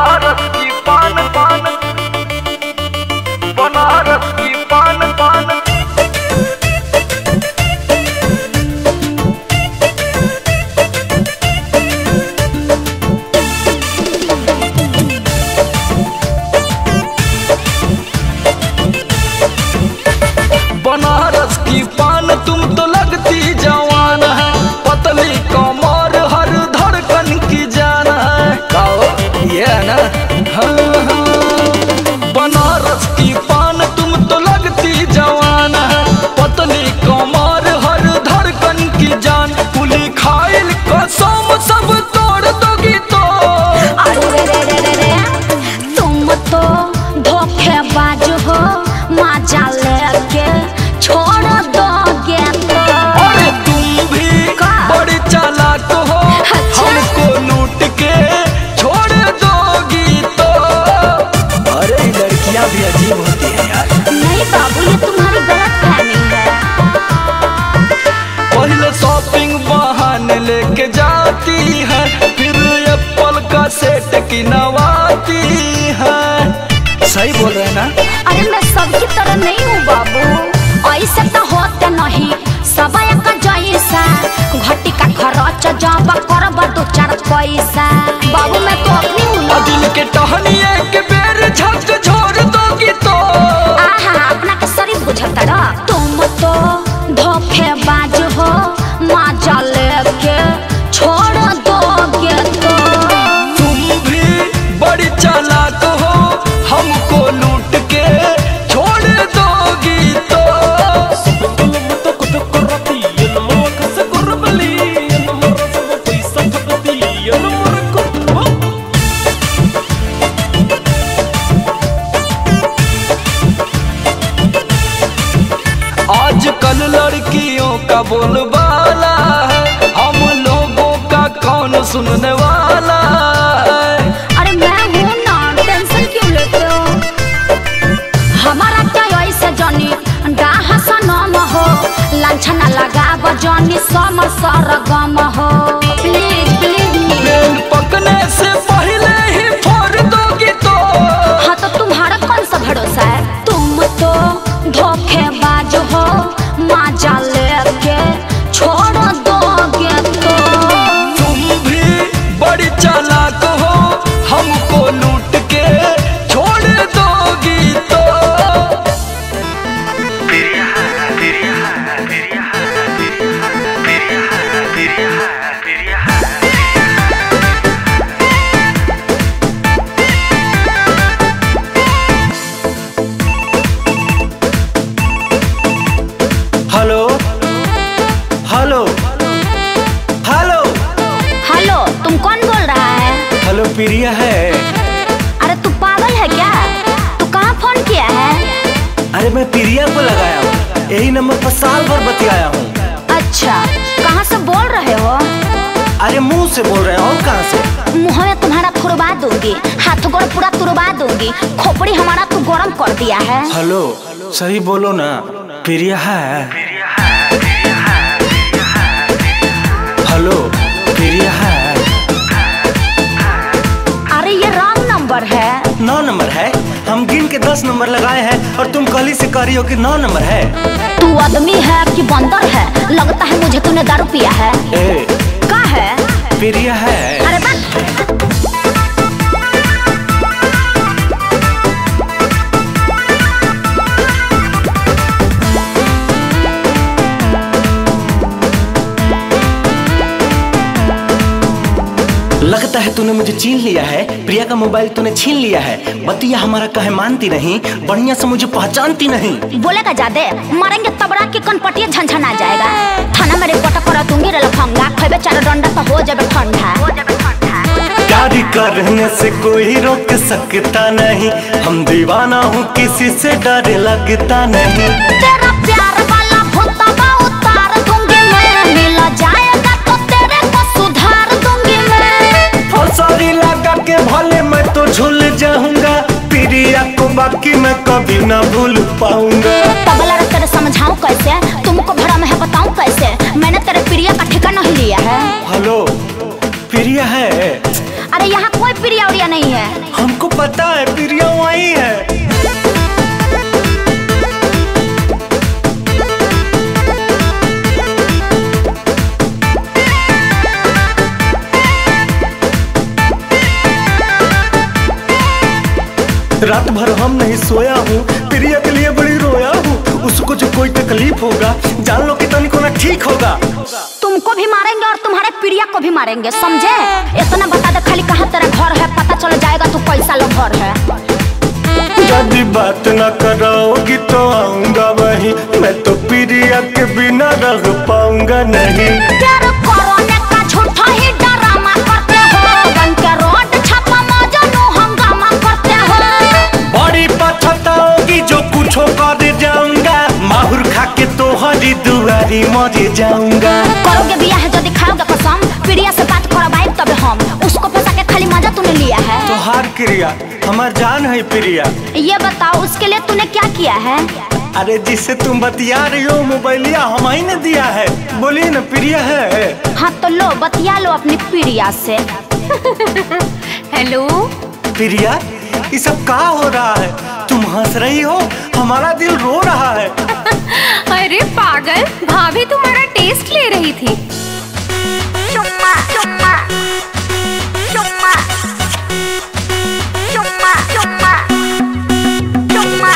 बनारस की पान पान, बनारस की पान पान। बनारस की पान तुम तो लगती जवान है, पतली कमर हर धड़कन की जान है। गाओ ये है ना, हाँ हाँ। बनारस की पान तुम तो लगती जवान है, पतली कमर हर धड़कन की जान। पुली खाइल कसम सब तोड़ दोगी तो। अरे रे तुम तो धोखेबाज हो, मजा लेके छोड़ दोगे तो। अरे तुम भी बड़ी चालाक हो, हमको लूट के छोड़ दोगी तो। अरे लड़कियां भी अजीब होती हैं यार। नहीं बाबू, ये तुम्हारी गलतफहमी है। पहले शॉपिंग बहाने लेके जाती है, फिर एप्पल का सेट की नवाती है। सही बोल रहे हैं ना? अरे मैं सबकी तरह नहीं हूँ बाबू, ऐसे तो होते नहीं सब एक जैसा। घटी का खर्च जब करब 2-4 पैसा। बाबू मैं तो अपनी हूँ। दिल के टहनिए के बेर झक छोड़ दोगी तो। अपना के शरीर बुझता रहा। तुम तो धोखेबाज हो, मजा लेके छोड़ दोगे तो। तुम भी बड़ी चालाक हो, हमको लूट के छोड़ दोगी तो। आजकल लड़कियों का बोलबाला है, हम लोगों का कौन सुनने वाला है। अरे मैं हूँ ना, टेंशन क्यों लेते हो? हमारा क्या ऐसे जानी सनम हो, लांछना लगा जानी समर सरगम हो। प्लीज प्लीज बेल पकने से पहले ही फोड़ दोगी तो। हाँ तो तुम्हारा कौन सा भरोसा है? तुम तो धोखेबाज हो, मजा लेके छोड़ दोगे तो। तुम भी बड़ी चालाक हो, हमको लूट के छोड़ दोगी तो। हेलो हेलो हेलो हेलो, तुम कौन बोल रहा है? हेलो प्रिया है। अरे तू पागल है क्या? तू कहाँ फोन किया है? अरे मैं प्रिया को लगाया हूँ, यही नंबर पर साल भर बतियाया हूँ। अच्छा, कहाँ से बोल रहे हो? अरे मुंह से बोल रहे हो, और कहाँ से? मुँह में तुम्हारा तुड़वा दूंगी, हाथ गोड़ पूरा तुड़वा दूंगी। खोपड़ी हमारा तू गरम कर दिया है। हेलो सही बोलो ना, प्रिया है। हेलो प्रिया है। अरे ये रॉन्ग नंबर है। 9 नंबर है, हम गिन के 10 नंबर लगाए हैं और तुम कल ही से कह रही हो कि 9 नंबर है। तू आदमी है कि बंदर है? लगता है मुझे तूने दारू पिया है। का है? प्रिया है। अरे बस लगता है तूने मुझे छीन लिया है, प्रिया का मोबाइल तूने छीन लिया है। बतिया हमारा कहे मानती नहीं, बढ़िया से मुझे पहचानती नहीं। बोलेगा ज्यादा, मारेंगे तबड़ा के कनपटिया झनझन आ जाएगा। थाना में रिपोर्ट कर दूंगी रे लफंगा, खेबे 4 डंडा तो हो जाबे ठंडा। प्यारी करने से कोई रोक सकता नहीं, हम दीवाना हूँ किसी से डर लगता नहीं। तेरा प्यार वाला भूतवा उतार दूंगी मैं, मिल जाएगा तो तेरे को सुधार दूंगी मैं। फसारी लगा के भले मैं तो झूल जाऊंगा, प्रिया को बाकी मैं कभी ना भूल पाऊंगा। तबला रे तेरे समझाऊं कैसे, तुमको भरा मैं बताऊं कैसे, मैंने तेरे प्रिया का ठिकाना नहीं लिया है। हेलो प्रिया है। अरे यहाँ कोई प्रिया उरिया नहीं है। हमको पता है प्रिया वही है। रात भर हम नहीं सोया हूँ, प्रिया के लिए बड़ी रोया हूँ। उसको जो कोई तकलीफ होगा जान लो कि तनिको ना ठीक होगा। तुमको भी मारेंगे और तुम्हारे प्रिया को भी मारेंगे, समझे? इतना बता दे खाली कहाँ तेरा घर है, पता चल जाएगा तू कैसा लोग घर है। यदि बात न कराओगी तो आऊंगा वहीं, मैं तो प्रिया के बिना रह पाऊंगा नहीं। प्यार करने का झूठा ही डरामा करते हो, बन के रोड छापा मजनू हंगामा करते हो। बड़ी पछताओगी जो कुछ कर जाऊंगा, माहुर खा के तोहरी दुआरी मर जाऊंगा। करोगे बियाह जो दिखाओगे कसम, प्रिया से बात करवाए तब हम, उसको फंसा के खाली मजा तूने लिया है। तोहार क्रिया हमार जान है प्रिया। ये बताओ उसके लिए तूने क्या किया है? अरे जिससे तुम बतिया रही हो मोबाइलिया हम ही ने दिया है। बोलिए ना प्रिया है। हाँ तो लो बतिया लो अपनी प्रिया से। हेलो प्रिया, ये सब क्या हो रहा है? तुम हंस रही हो, हमारा दिल रो रहा है। अरे पागल, भाभी तुम्हारा टेस्ट ले रही थी। चुम्मा चुम्मा चुम्मा चुम्मा चुम्मा चुम्मा।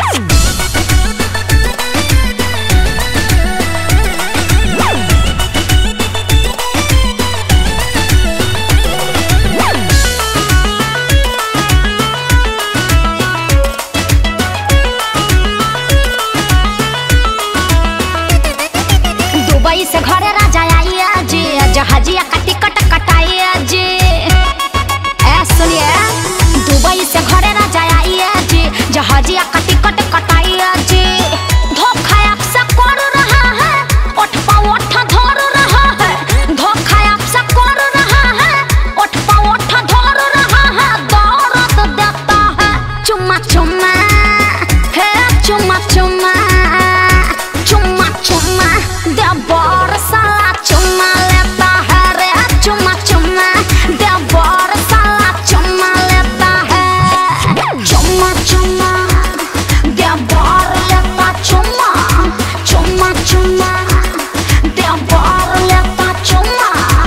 दुबई से घरे राजा आइया जी, जहाजिया का टिकट कटाइया जी। सुनिए, दुबई से घरे राजा आइया जी, जहाजिया का टिकट कटाइया जी। धोखा आपसे कर रहा है, ओठ पा ओठ धर रहा है। धोखा आपसे कर रहा है, ओठ पा ओठ धर रहा है। दर्द देता है चुम्मा चुम्मा, है चुम्मा चुम्मा चुम्मा चुम्मा। देवर साला चुम्मा लेता है रे, चुम्मा चुम्मा। देवर साला चुम्मा लेता है, चुम्मा चुम्मा। देवर लेता चुम्मा, चुम्मा चुम्मा। देवर लेता चुम्मा।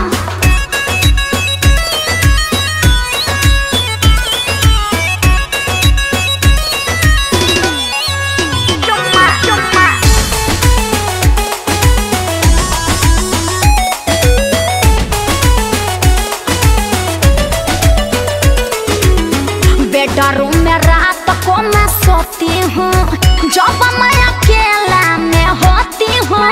चुम्मा चुम्मा। बेडरूम में रात को मैं सोती हूँ, जब मैं अकेला में होती हूँ।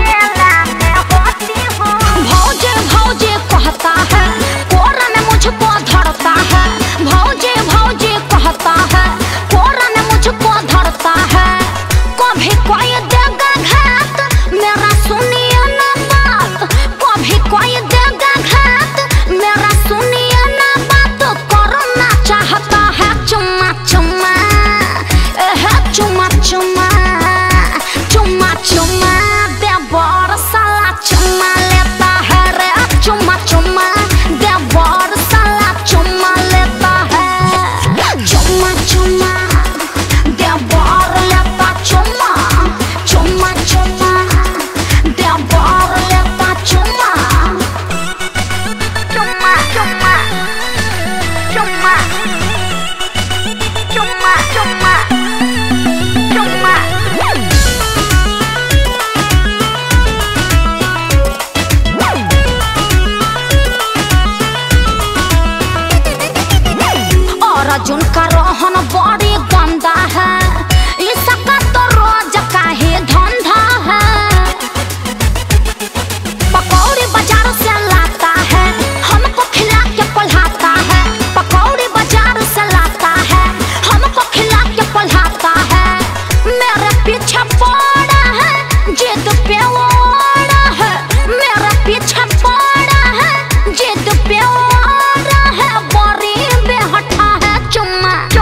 भौजी भौजी कहता है, कोरा में मुझको धरता है। भौजी भौजी कहता है, कोरा में मुझको धरता है। कभी कोई देगा घात, मेरा सुनिए ना बात। कभी कोई देगा घात, मेरा सुनिए ना बात। करना चाहता है चुम्मा चुम्मा, चुम्मा चुम्मा चुम्मा चुम्मा। देवर साला चुम्मा लेता है रे, चुम्मा चुम्मा। देवर साला चुम्मा लेता है, चुम्मा चुम्मा। देवर लेता चुम्मा, चुम्मा चुम्मा। देवर लेता चुम्मा, चुम्मा चुम्मा चुम्मा चुम्मा चुम्मा चुम्मा। और अर्जुन का रोहन बड़ी गंदा है, इसका तो रोज का ही धंधा है। पकौड़ी बाजार से लाता है, हमको खिला के पढ़ाता है। पकौड़ी बाजार से लाता है, हमको खिला के पढ़ाता है। मेरे पीछे पड़ा है, जिद पे ओड़ा है। मेरे पीछे पड़ा है, जिद पे ओड़ा है। बड़ी बेहठा है चुम्मा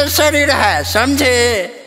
शरीर है, समझे?